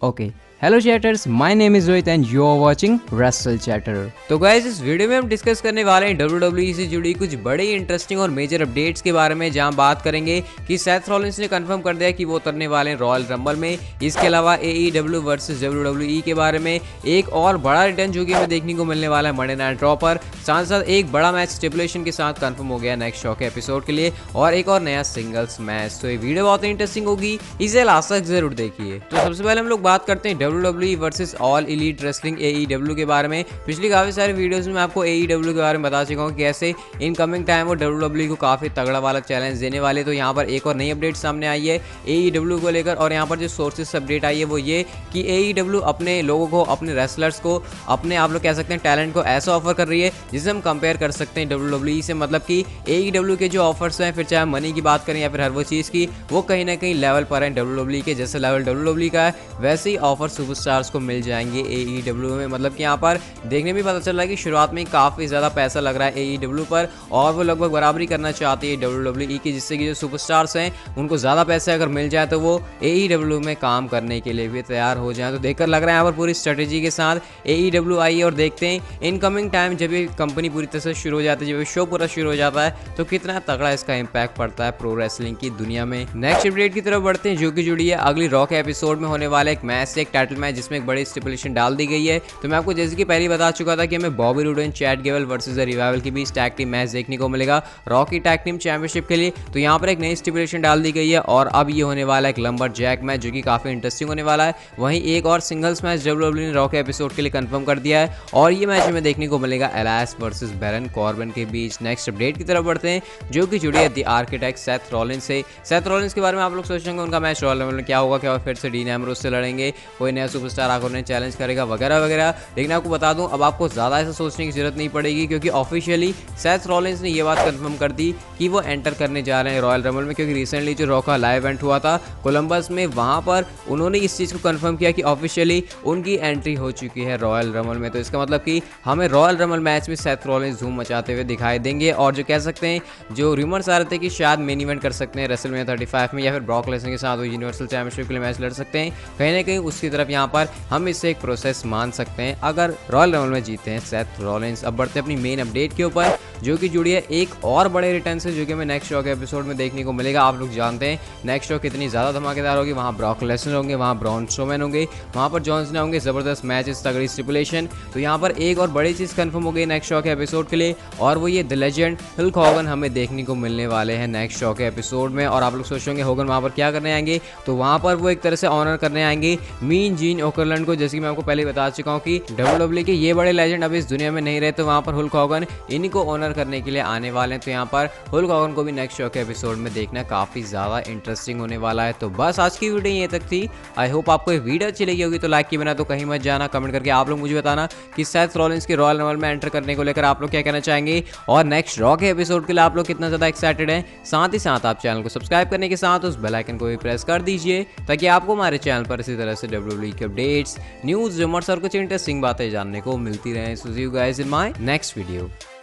Okay hello chatters, my name is Rohit and you are watching Wrestle Chatter. तो guys, इस video में हम discuss करने वाले हैं WWE से जुड़ी कुछ बड़े इंटरेस्टिंग और मेजर अपडेट्स के बारे में, जहां बात करेंगे कि सेथ रॉलिंस ने कंफर्म कर दिया कि वो उतरने वाले हैं रॉयल रंबल में। इसके अलावा AEW वर्सेस WWE के बारे में एक और बड़ा रिटर्न जो कि हमें देखने को मिलने वाला है मंडे नाइट रॉ पर। साथ साथ एक बड़ा मैच स्टिपुलेशन के साथ कंफर्म हो गया नेक्स्ट शो के एपिसोड के लिए, और एक और नया सिंगल्स मैच। तो ये वीडियो बहुत इंटरेस्टिंग होगी, इसे लास्ट तक जरूर देखिए। तो सबसे पहले हम लोग बात करते हैं WWE versus All Elite Wrestling AEW के बारे में। पिछली काफी सारे वीडियोस में मैं आपको AEW के बारे में बता चुका हूँ कैसे इन कमिंग टाइम वो WWE को काफी तगड़ा वाला चैलेंज देने वाले। तो यहाँ पर एक और नई अपडेट सामने आई है AEW को लेकर, और यहाँ पर जो सोर्सेस अपडेट आई है वो ये कि AEW अपने लोगों को, अपने रेसलर्स को, अपने आप लोग कह सकते हैं टैलेंट को ऐसा ऑफर कर रही है जिसे हम कंपेयर कर सकते हैं WWE से। मतलब कि AEW के जो ऑफर्स हैं, फिर चाहे मनी की बात करें या फिर हर वो चीज़ की, वो कहीं ना कहीं लेवल पर है WWE के। जैसे लेवल WWE का है वैसे ही ऑफर सुपरस्टार्स को मिल जाएंगे AEW में। मतलब कि यहाँ पर देखने में पता चल रहा है कि शुरुआत में काफ़ी ज़्यादा पैसा लग रहा है AEW पर, और वो लगभग बराबरी करना चाहती है WWE की, जिससे कि जो सुपरस्टार्स हैं उनको ज़्यादा पैसे अगर मिल जाए तो वो AEW में काम करने के लिए भी तैयार हो जाए। तो देखकर लग रहा है यहाँ पर पूरी स्ट्रेटेजी के साथ AEW आई है, और देखते हैं इनकमिंग टाइम जब ये कंपनी पूरी तरह से शुरू हो जाती है, जब ये शो पूरा शुरू हो जाता है, तो कितना तगड़ा इसका इम्पैक्ट पड़ता है प्रो रेसलिंग की दुनिया में। नेक्स्ट अपडेट की तरफ बढ़ते हैं, जो कि जुड़ी है अगली रॉ के एपिसोड में होने वाला एक मैच से, एक टाइटल मैच जिसमें एक बड़ी स्टिपुलेशन डाल दी गई है। तो मैं आपको जैसे कि पहले बता चुका था कि हमें Bobby Roode and Chad Gable versus the Revival की भी टैग टीम मैच देखने को मिलेगा रॉ की टैग टीम चैंपियनशिप के लिए। तो यहाँ पर एक नई स्टिपुलेशन डाल दी गई है, और अब ये होने वाला है एक लंबर जैक मैच, जो कि काफी इंटरेस्टिंग होने वाला है। वहीं एक और सिंगल्स मैच WWE ने रॉ के एपिसोड के लिए कंफर्म कर दिया है, और ये मैच हमें देखने को मिलेगा एलायस वर्सेस बैरन कॉर्बिन के बीच। नेक्स्ट अपडेट की तरफ बढ़ते हैं, जो कि जुड़ी है द आर्किटेक्ट सेथ रॉलिंस से। सेथ रॉलिंस के बारे में आप लोग सोचेंगे उनका मैच रॉयल रंबल में क्या होगा, क्या फिर से डीन एम्ब्रोस से लड़ेंगे, कोई नया सुपरस्टार आकर उन्हें चैलेंज करेगा वगैरह वगैरह। लेकिन आपको बता दूं, अब आपको ज़्यादा ऐसा सोचने की जरूरत नहीं पड़ेगी, क्योंकि ऑफिशियली सेथ रॉलिंस ने ये बात कंफर्म कर दी कि वो एंटर करने जा रहे हैं रॉयल रंबल में। क्योंकि रिसेंटली जो रॉ का लाइव इवेंट हुआ था कोलंबस में, वहाँ पर उन्होंने इस चीज़ को कंफर्म किया कि ऑफिशियली उनकी एंट्री हो चुकी है रॉयल रंबल में। तो इसका मतलब कि हमें रॉयल रंबल मैच में सेथ रॉलिंस धूम मचाते हुए दिखाई देंगे, और जो कह सकते हैं, जो रूमर्स आ रहे थे कि शायद मेन इवेंट कर सकते हैं रेसलमेनिया 35 में, या फिर ब्रॉक लेसनर के साथ वो यूनिवर्सल चैंपियनशिप के लिए मैच लड़ सकते हैं। कहीं ना कहीं उसकी तरफ यहाँ पर हम इसे एक प्रोसेस मान सकते हैं अगर रॉयल रंबल में जीते हैं सेथ रॉलिंस। अब बढ़ते हैं अपनी मेन अपडेट के ऊपर, जो कि जुड़ी है एक और बड़े रिटर्न से, जो कि हमें नेक्स्ट शो के एपिसोड में देखने को मिलेगा। आप लोग जानते हैं नेक्स्ट शो कितनी ज़्यादा धमाकेदार होगी। वहाँ ब्रॉक लेसनर होंगे, वहाँ ब्रॉन स्ट्रोमैन होंगे, वहाँ पर जॉन सीना होंगे, ज़बरदस्त मैचेस, तगड़ी स्टिपुलेशन। तो यहाँ पर एक और बड़ी चीज़ कंफर्म हो गई नेक्स्ट शो के एपिसोड के लिए, और वो ये द लेजेंड हल्क होगन हमें देखने को मिलने वाले हैं नेक्स्ट शो के एपिसोड में। और आप लोग सोचेंगे होगन वहाँ पर क्या करने आएंगे, तो वहाँ पर वो एक तरह से ऑनर करने आएंगे मीन जीन ओकरलैंड को। जैसे कि मैं आपको पहले बता चुका हूँ कि WWE के ये बड़े लेजेंड अभी इस दुनिया में नहीं रहे, तो वहाँ पर हल्क होगन इन्हीं को ऑनर करने के लिए आने वाले हैं। तो यहाँ पर हल्क होगन को भी नेक्स्ट शो के एपिसोड में देखना काफ़ी ज़्यादा इंटरेस्टिंग होने वाला है। तो बस आज की वीडियो ये तक थी। आई होप आपको ये वीडियो अच्छी लगी होगी, तो लाइक किए बिना तो कहीं मत जाना। कमेंट करके आप लोग मुझे बताना कि सेथ रॉलिंस के रॉयल रंबल में एंटर करने को लेकर आप लोग क्या कहना चाहेंगे, और नेक्स्ट रॉ के एपिसोड के लिए आप लोग कितना ज़्यादा एक्साइटेड हैं। साथ ही साथ आप चैनल को सब्सक्राइब करने के साथ उस बेल आइकन को भी प्रेस कर दीजिए, ताकि आपको हमारे चैनल पर इसी तरह से WWE के अपडेट्स, न्यूज़, रूमर्स और कुछ इंटरेस्टिंग बातें जानने को मिलती रहें। So see you guys in my next video.